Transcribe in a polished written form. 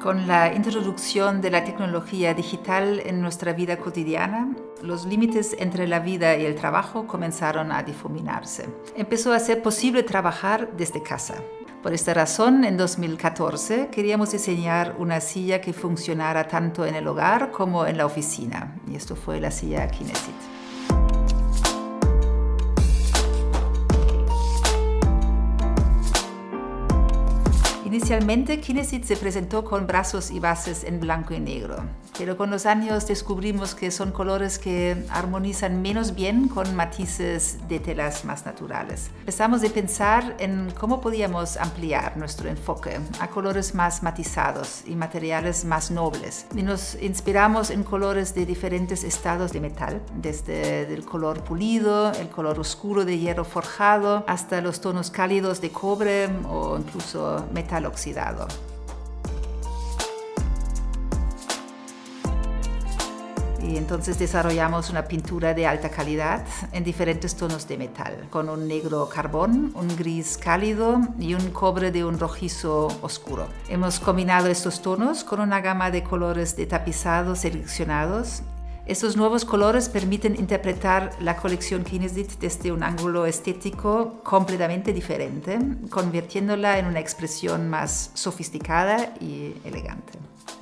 Con la introducción de la tecnología digital en nuestra vida cotidiana, los límites entre la vida y el trabajo comenzaron a difuminarse. Empezó a ser posible trabajar desde casa. Por esta razón, en 2014 queríamos diseñar una silla que funcionara tanto en el hogar como en la oficina. Y esto fue la silla Kinesit. Inicialmente, Kinesit se presentó con brazos y bases en blanco y negro, pero con los años descubrimos que son colores que armonizan menos bien con matices de telas más naturales. Empezamos a pensar en cómo podíamos ampliar nuestro enfoque a colores más matizados y materiales más nobles. Y nos inspiramos en colores de diferentes estados de metal, desde el color pulido, el color oscuro de hierro forjado, hasta los tonos cálidos de cobre o incluso metal oxidado. Y entonces desarrollamos una pintura de alta calidad en diferentes tonos de metal, con un negro carbón, un gris cálido y un cobre de un rojizo oscuro. Hemos combinado estos tonos con una gama de colores de tapizado seleccionados. Estos nuevos colores permiten interpretar la colección Kinesit desde un ángulo estético completamente diferente, convirtiéndola en una expresión más sofisticada y elegante.